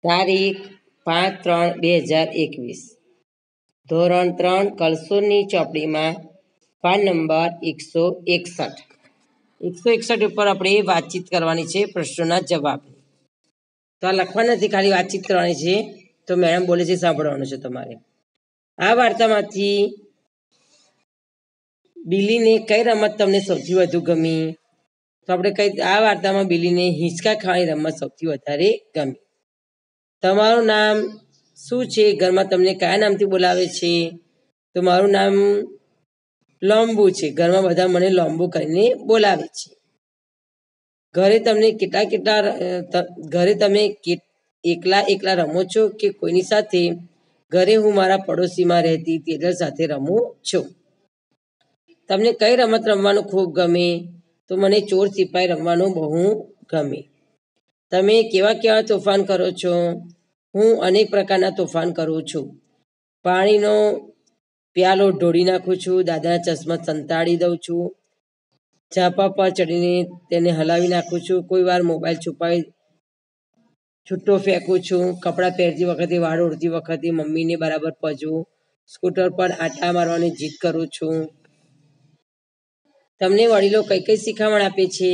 તારીખ 5/3/2021 ધોરણ 3 કલસુરની ચોપડીમાં પાન નંબર 161 ઉપર આપણે વાતચીત કરવાની છે, પ્રશ્નોના જવાબ. તો આ લખવા નથી, ખાલી વાતચીત કરવાની છે. તો મેડમ બોલે છે સાંભળવાનું છે તમારે. આ વાર્તામાંથી બિલીને કઈ રમત તમને સૌથી વધુ ગમી? તો આપણે આ વાર્તામાં બિલીને હિંચકા ખાવાની રમત સૌથી વધારે ગમી. તમારું નામ શું છે? ઘરમાં તમને કયા નામથી બોલાવે છે? તો મારું નામ લોમ્બુ છે. ઘરમાં બધા મને લોમ્બુ કરીને બોલાવે છે. ઘરે તમે એકલા રમો છો કે કોઈની સાથે? ઘરે હું મારા પડોશીમાં રહેતી તેજલ સાથે રમું છું. તમને કઈ રમત રમવાનું ખૂબ ગમે? તો મને ચોર સિપાઈ રમવાનું બહુ ગમે. તમે કેવા તોફાન કરો છો? હું અનેક પ્રકારના તોફાન કરું છું. પાણીનો પ્યાલો ઢોળી નાખું છું. દાદાના ચશ્મા સંતાડી દઉં છું. ઝાપા પર ચડીને તેને હલાવી નાખું છું. કોઈ વાર મોબાઈલ છૂટો ફેંકું છું. કપડાં પહેરતી વખતે, વાળ ઓળતી વખતે મમ્મીને બરાબર પજવું. સ્કૂટર પર આંટા મારવાની જીદ કરું છું. તમને વડીલો કઈ શિખામણ આપે છે?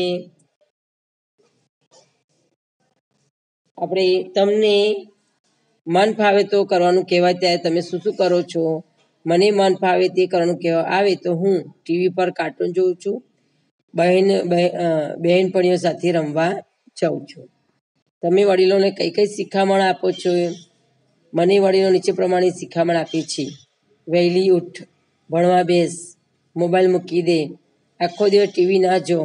તમને મન ફાવે તો કરવાનું કહેવાય ત્યારે તમે શું કરો છો? મને મન ફાવે તે કરવાનું કહેવા આવે તો હું ટીવી પર કાર્ટૂન જોઉં છું. બહેનપણીઓ સાથે રમવા જાઉં છું. તમે વડીલોને કઈ શિખામણ આપો છો? મને વડીલો નીચે પ્રમાણે શિખામણ આપે છે. વહેલી ઉઠ, ભણવા બેસ, મોબાઈલ મૂકી દે, આખો દિવસ ટીવી ના જો,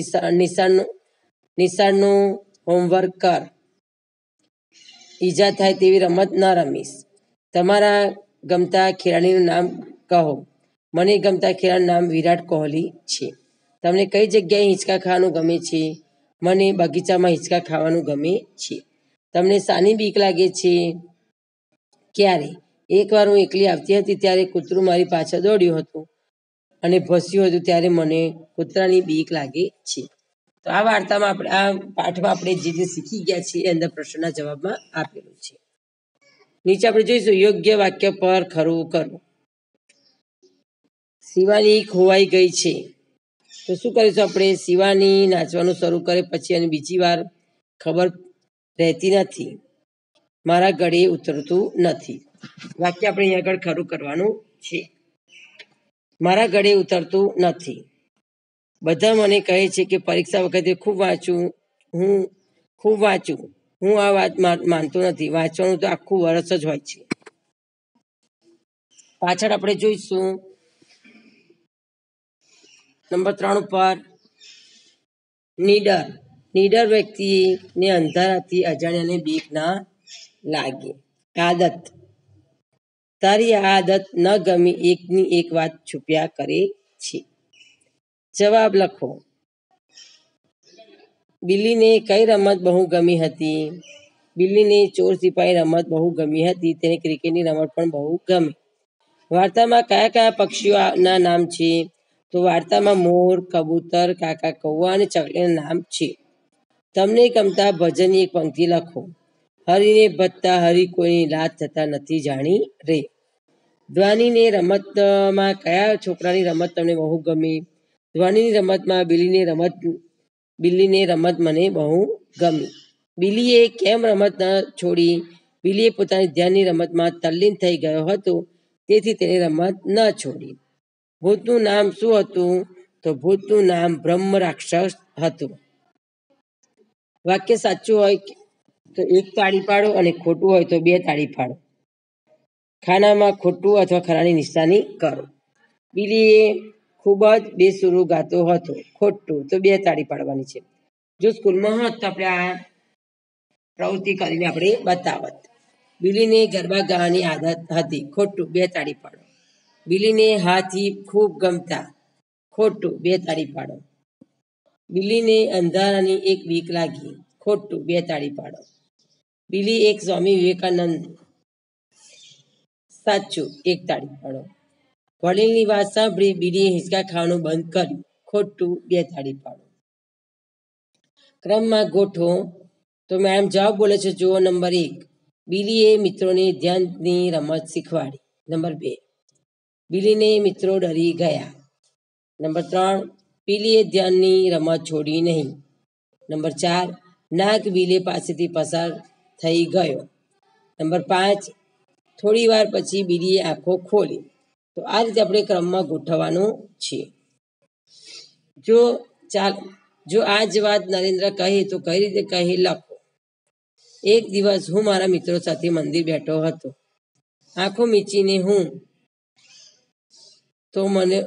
નિશાળનું હોમવર્ક કર, ઈજા થાય તેવી રમત ન રમીશ. તમારા ગમતા ખેલાડીનું નામ કહો. મને ગમતા ખેલાડીનું નામ વિરાટ કોહલી છે. તમને કઈ જગ્યાએ હિંચકા ખાવાનું ગમે છે? મને બગીચામાં હિંચકા ખાવાનું ગમે છે. તમને શાની બીક લાગે છે? ક્યારે? એકવાર હું એકલી આવતી હતી ત્યારે કૂતરું મારી પાછળ દોડ્યું હતું અને ભસ્યું હતું, ત્યારે મને કૂતરાની બીક લાગે છે. તો આ વાર્તામાં આ પાઠમાં આપણે જે શીખી ગયા છીએ એ અંદર પ્રશ્નના જવાબમાં આપેલું છે. નીચે આપણે જોઈશું યોગ્ય વાક્ય પર ખરું કરવું. શિવાની ખોવાઈ ગઈ છે. તો શું કરીશું આપણે? શિવાની નાચવાનું શરૂ કરે પછી અને બીજી વાર ખબર રહેતી નથી. મારા ગળે ઉતરતું નથી. વાક્ય આપણે અહીંયા આગળ ખરું કરવાનું છે. મારા ગળે ઉતરતું નથી. બધા મને કહે છે કે પરીક્ષા વખતે ખૂબ વાંચું. હું આ વાત માનતો નથી. વાંચવાનું તો આખું વર્ષ જ હોય છે. પાછળ આપણે જોઈશું નંબર 3 ઉપર નીડર વ્યક્તિને અંધારાથી અજાણ્યાને બીક ના લાગે. આદત. તારી આ આદત ન ગમી એકની એક વાત છુપ્યા કરે છે. જવાબ લખો. બિલ્લીને કઈ રમત બહુ ગમી હતી? બિલ્લીને ચોર સિપાઈ રમત બહુ ગમી હતી. તેને ક્રિકેટની રમત પણ બહુ ગમી. વાર્તામાં કયા પક્ષીઓના નામ છે? તો વાર્તામાં મોર, કબૂતર, કાકા કૌવા અને ચકલીના નામ છે. તમને ગમતા ભજનની એક પંક્તિ લખો. હરીને ભત્તા હરી કોઈની લાજ થતા નથી જાણી રે. ધ્વનિને રમતમાં કયા છોકરાની રમત તમને બહુ ગમી? ધ્વનિની રમતમાં બિલ્લીને રમત મને બહુ ગમી. બિલ્લીએ કેમ રમત ન છોડી? બિલ્લીએ પોતાની ધ્યાનની રમતમાં તલ્લીન થઈ ગયો હતો, તેથી તેને રમત ન છોડી. ભૂતનું નામ શું હતું? તો ભૂતનું નામ બ્રહ્મ રાક્ષસ હતું. વાક્ય સાચું હોય તો 1 તાળી પાડો અને ખોટું હોય તો 2 તાળી પાડો. ખાનામાં ખોટું અથવા ખરાની નિશાની કરો. બિલ્લીએ ખૂબ જ બેસુરું ગાતો હતો. ખોટું, તો 2 તાળી પાડવાની છે. જો સ્કૂલમાં હોત તો આપણે આ પ્રવૃત્તિ કરીને આપણે બતાવત. બિલ્લીને ગરબા ગાવાની આદત હતી. ખોટું, 2 તાળી પાડો. બિલ્લીને હાથી ખૂબ ગમતા. ખોટું, 2 તાળી પાડો. બિલ્લીને અંધારાની એક બીક લાગી. ખોટું, 2 તાળી પાડો. બિલ્લી એક સ્વામી વિવેકાનંદ. સાચું, 1 તાળી પાડો. વડીલની વાત સાંભળી બિલ્લીએ હિંચકા ખાવાનું બંધ કર્યું. ખોટું, 2 તાળી પાડો. ક્રમમાં ગોઠવો. તો મેડમ જવાબ બોલે છે, જુઓ નંબર 1, બિલીએ મિત્રોને ધ્યાનની રમત શીખવાડી. નંબર 2, બિલીને મિત્રો ડરી ગયા. નંબર 3, બિલીએ ધ્યાનની રમત છોડી નહીં. નંબર 4, નાગ બિલી પાસેથી પસાર થઈ ગયો. નંબર 5, થોડી વાર પછી બિલીએ આંખો ખોલી. તો આ રીતે આપણે ક્રમમાં ગોઠવવાનું છે. જો આ જ વાત નરેન્દ્ર કહે તો કઈ રીતે કહે લખો. એક દિવસ હું મારા મિત્રો સાથે મંદિર બેઠો હતો. આંખો મીચીને હું તો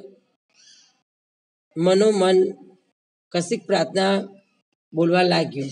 મનોમન કશીક પ્રાર્થના બોલવા લાગ્યો.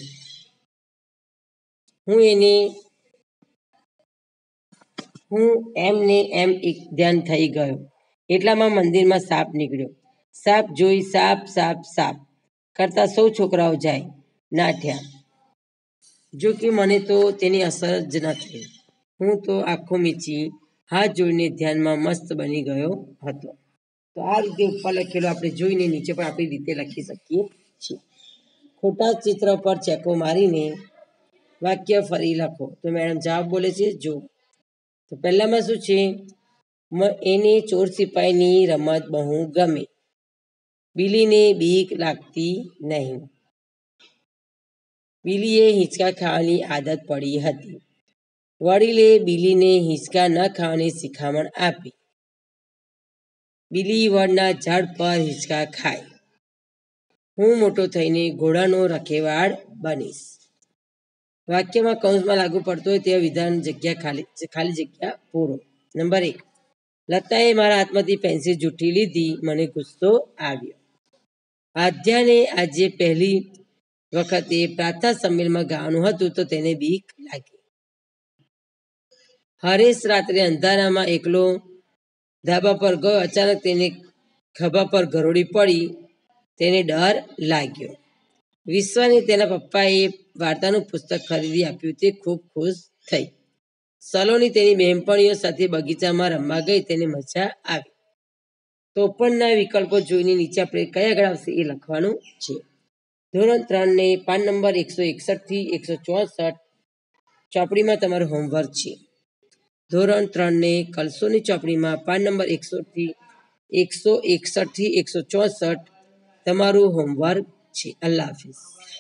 હું એમને એમ એક ધ્યાન થઈ ગયો. એટલામાં મંદિરમાં સાપ નીકળ્યો. સાપ જોઈ સાપ સાપ સાપ કરતા સૌ છોકરાઓ જાય નાઠ્યા. જો કે મને તો તેની અસર જ ન થઈ. હું તો આંખો મીચી હાથ જોઈને ધ્યાનમાં મસ્ત બની ગયો હતો. તો આ રીતે ઉપર લખેલું આપણે જોઈને નીચે પણ આપણી રીતે લખી શકીએ છીએ. ખોટા ચિત્ર પર ચેકો મારીને વાક્ય ફરી લખો. તો મેડમ જવાબ બોલે છે, જો. તો પહેલામાં શું છે, એને ચોર સિપાહીની રમત બહુ ગમે. બિલીને બીક લાગતી નહીં. બિલીએ હિંચકા ખાવાની આદત પડી હતી. વડીલે બિલીને હિંચકા ન ખાવાની શિખામણ આપી. બિલી વડના ઝાડ પર હિંચકા ખાય. હું મોટો થઈને ઘોડાનો રખેવાળ બનીશ. વાક્યમાં કૌંસમાં લાગુ પડતો હોય તેવા વિધાન ખાલી જગ્યા પૂરો. નંબર 1, લતાએ મારા હાથમાંથી પેન્સિલ જૂઠી લીધી. મને ગુસ્સો આવ્યો. આધ્યાને આજે પહેલી વખતે પ્રાર્થના સંમેલનમાં ગાવાનું હતું તો તેને બીક લાગી. હરેશ રાત્રે અંધારામાં એકલો ધાબા પર ગયો. અચાનક તેને ખભા પર ગરોળી પડી. તેને ડર લાગ્યો. વિશ્વાને તેના પપ્પાએ વાર્તાનું પુસ્તક ખરીદી આપ્યું. તે ખૂબ ખુશ થઈ. સલોની તેની બહેનપણીઓ સાથે બગીચામાં રમવા ગઈ. તેને મજા આવી. તો ઉપરના વિકલ્પો જોઈને નીચે આપણે કયા આગળ આવશે એ લખવાનું છે. ધોરણ 3 ને પાન નંબર 161 થી 164 ચોપડીમાં તમારું હોમવર્ક છે. ધોરણ 3 ને કલસોની ચોપડીમાં પાન નંબર 161 થી 164 તમારું હોમવર્ક છે. અલ્લાહ હાફિઝ.